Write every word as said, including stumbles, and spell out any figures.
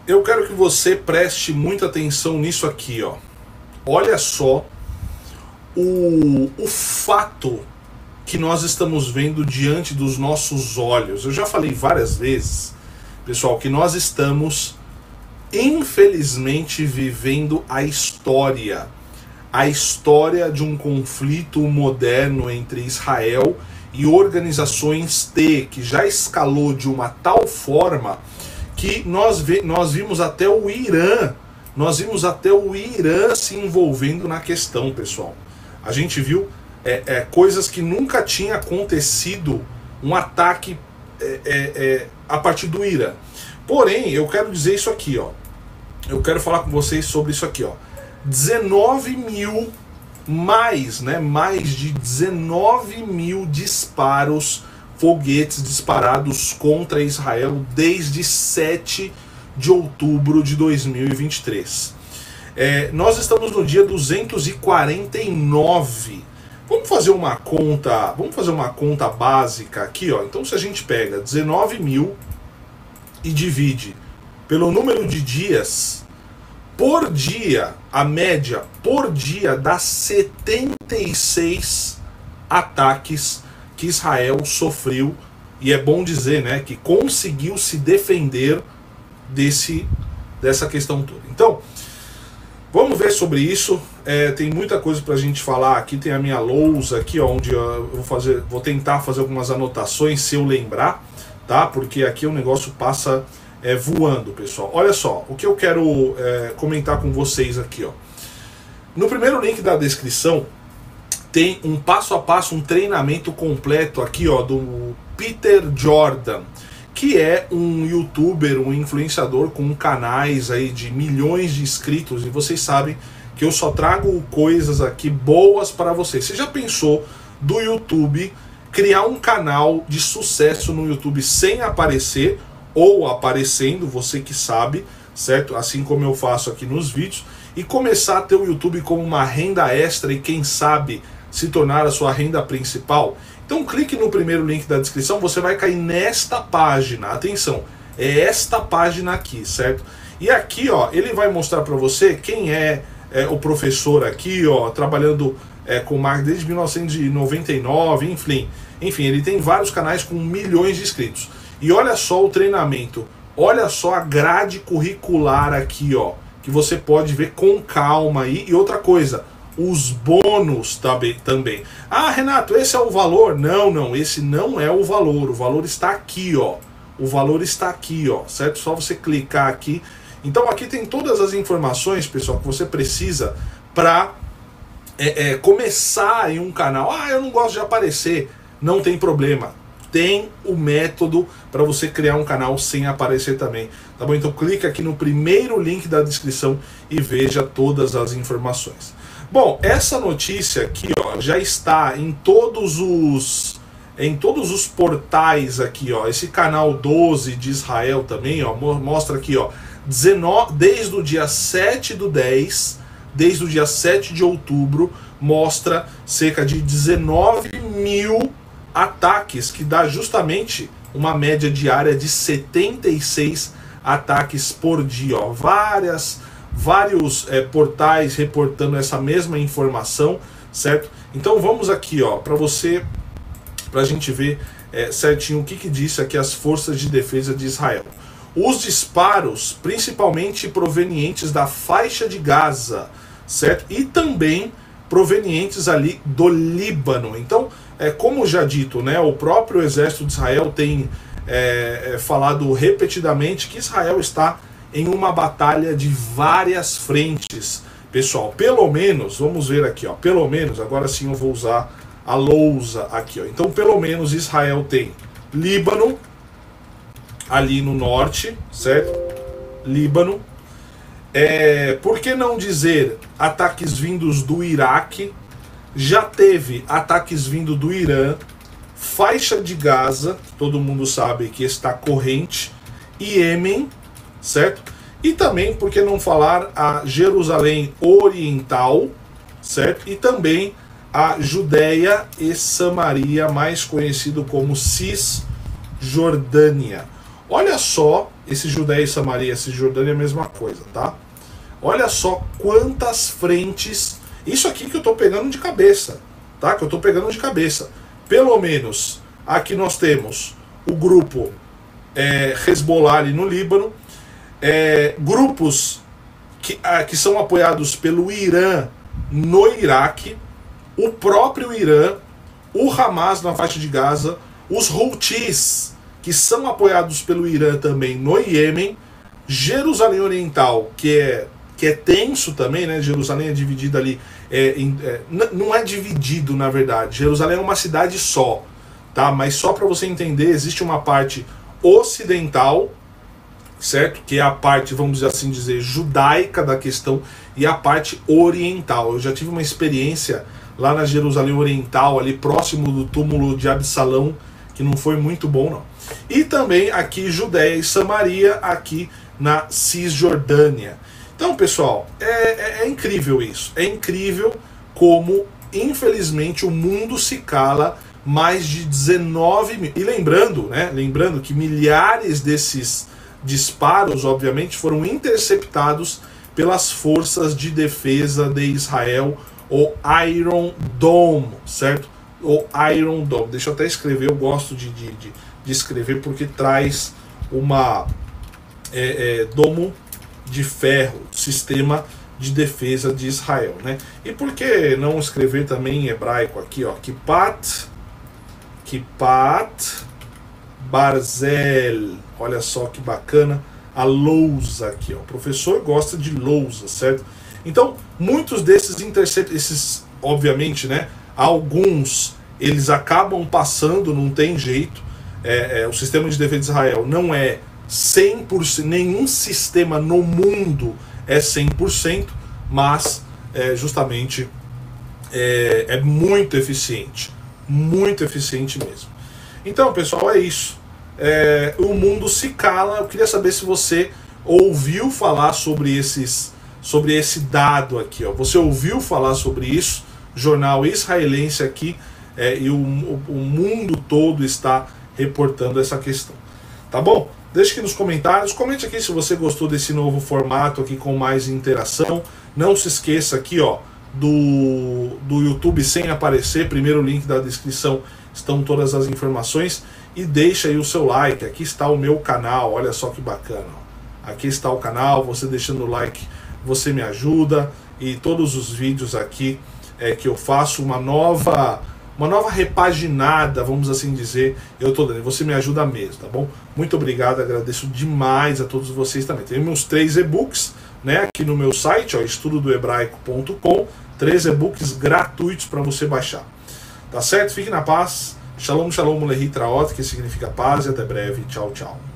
eu quero que você preste muita atenção nisso aqui, ó. Olha só o, o fato que nós estamos vendo diante dos nossos olhos. Eu já falei várias vezes, pessoal, que nós estamos, infelizmente, vivendo a história. A história de um conflito moderno entre Israel e organizações T, que já escalou de uma tal forma que nós, vi, nós vimos até o Irã, nós vimos até o Irã se envolvendo na questão, pessoal. A gente viu é, é, coisas que nunca tinha acontecido, um ataque é, é, é, a partir do Irã. Porém, eu quero dizer isso aqui, ó. Eu quero falar com vocês sobre isso aqui, ó. dezenove mil, mais, né, mais de dezenove mil disparos, foguetes disparados contra Israel desde sete de outubro de dois mil e vinte e três. É, nós estamos no dia duzentos e quarenta e nove. Vamos fazer uma conta, vamos fazer uma conta básica aqui, ó. Então, se a gente pega dezenove mil e divide pelo número de dias, por dia, a média por dia dá setenta e seis ataques que Israel sofreu, e é bom dizer, né, que conseguiu se defender desse, dessa questão toda. Então, vamos ver sobre isso. É, tem muita coisa pra gente falar. Aqui tem a minha lousa aqui, ó, onde eu vou fazer, vou tentar fazer algumas anotações se eu lembrar, tá? Porque aqui o negócio passa é, voando, pessoal. Olha só, o que eu quero é, comentar com vocês aqui, ó. No primeiro link da descrição tem um passo a passo, um treinamento completo aqui, ó, do Peter Jordan, que é um youtuber, um influenciador com canais aí de milhões de inscritos, e vocês sabem que eu só trago coisas aqui boas para vocês. Você já pensou do YouTube criar um canal de sucesso no YouTube sem aparecer, ou aparecendo, você que sabe, certo? Assim como eu faço aqui nos vídeos, e começar a ter o YouTube como uma renda extra e quem sabe se tornar a sua renda principal? Então clique no primeiro link da descrição, você vai cair nesta página. Atenção, é esta página aqui, certo? E aqui, ó, ele vai mostrar para você quem é, é o professor aqui, ó, trabalhando é, com marketing desde mil novecentos e noventa e nove, enfim, enfim, ele tem vários canais com milhões de inscritos. E olha só o treinamento, olha só a grade curricular aqui, ó, que você pode ver com calma aí. E outra coisa, os bônus também. Ah, Renato, esse é o valor? Não, não, esse não é o valor. O valor está aqui, ó. O valor está aqui, ó, certo? Só você clicar aqui. Então aqui tem todas as informações, pessoal, que você precisa para é, é, começar em um canal. Ah, eu não gosto de aparecer. Não tem problema. Tem o método para você criar um canal sem aparecer também, tá bom? Então clica aqui no primeiro link da descrição e veja todas as informações. Bom, essa notícia aqui, ó, já está em todos os em todos os portais aqui, ó. Esse canal doze de Israel também, ó, mostra aqui, ó, dezenove, desde o dia sete do dez, desde o dia sete de outubro, mostra cerca de dezenove mil ataques, que dá justamente uma média diária de setenta e seis ataques por dia, ó. Várias vários é, portais reportando essa mesma informação, certo? Então vamos aqui, ó, para você, para a gente ver é, certinho o que que disse aqui as forças de defesa de Israel. Os disparos, principalmente provenientes da faixa de Gaza, certo? E também provenientes ali do Líbano. Então, é, como já dito, né, o próprio exército de Israel tem é, é, falado repetidamente que Israel está em uma batalha de várias frentes, pessoal. Pelo menos, vamos ver aqui, ó, pelo menos, agora sim eu vou usar a lousa aqui, ó. Então, pelo menos Israel tem Líbano, ali no norte, certo? Líbano. É, por que não dizer ataques vindos do Iraque? Já teve ataques vindo do Irã, faixa de Gaza, todo mundo sabe que está corrente, Iêmen, certo? E também, por que não falar, a Jerusalém Oriental, certo? E também a Judéia e Samaria, mais conhecido como Cisjordânia. Olha só, esse Judéia e Samaria, esse Jordânia é a mesma coisa, tá? Olha só quantas frentes, isso aqui que eu tô pegando de cabeça, tá? Que eu tô pegando de cabeça. Pelo menos, aqui nós temos o grupo é, Hezbollah ali no Líbano, é, grupos que, ah, que são apoiados pelo Irã no Iraque, o próprio Irã, o Hamas na faixa de Gaza, os Houthis, que são apoiados pelo Irã também no Iêmen, Jerusalém Oriental, que é, que é tenso também, né? Jerusalém é dividida ali, é, em, é, não é dividido na verdade, Jerusalém é uma cidade só, tá? Mas só para você entender, existe uma parte ocidental, certo? Que é a parte, vamos assim dizer, judaica da questão, e a parte oriental. Eu já tive uma experiência lá na Jerusalém Oriental, ali próximo do túmulo de Absalão, que não foi muito bom não. E também aqui Judéia e Samaria, aqui na Cisjordânia. Então, pessoal, é, é, é incrível isso. É incrível como, infelizmente, o mundo se cala. Mais de dezenove mil. E lembrando, né? Lembrando que milhares desses disparos, obviamente, foram interceptados pelas forças de defesa de Israel, o Iron Dome, certo? O Iron Dome. Deixa eu até escrever, eu gosto de, de, de, de escrever porque traz uma é, é, domo de ferro, sistema de defesa de Israel, né? E por que não escrever também em hebraico aqui, ó? Kipat, Kipat Barzel. Olha só que bacana a lousa aqui, ó. O professor gosta de lousa, certo? Então, muitos desses interceptos, esses, obviamente, né? Alguns eles acabam passando, não tem jeito. É, é, o sistema de defesa de Israel não é cem por cento, nenhum sistema no mundo é cem por cento, mas é, justamente é, é muito eficiente, muito eficiente mesmo. Então, pessoal, é isso. É, o mundo se cala. Eu queria saber se você ouviu falar sobre esses, sobre esse dado aqui, ó. Você ouviu falar sobre isso? Jornal israelense aqui, é, e o, o, o mundo todo está reportando essa questão. Tá bom? Deixe aqui nos comentários, comente aqui se você gostou desse novo formato aqui com mais interação. Não se esqueça aqui, ó, do, do YouTube sem aparecer, primeiro link da descrição estão todas as informações, e deixa aí o seu like. Aqui está o meu canal, olha só que bacana, ó. Aqui está o canal, você deixando o like, você me ajuda, e todos os vídeos aqui é, que eu faço, uma nova... uma nova repaginada, vamos assim dizer, eu tô dando, você me ajuda mesmo, tá bom? Muito obrigado, agradeço demais a todos vocês também. Tem meus três e-books, né, aqui no meu site, ó, estudo do hebraico ponto com, três e-books gratuitos para você baixar. Tá certo? Fique na paz. Shalom, shalom, lehi traot, que significa paz, e até breve. Tchau, tchau.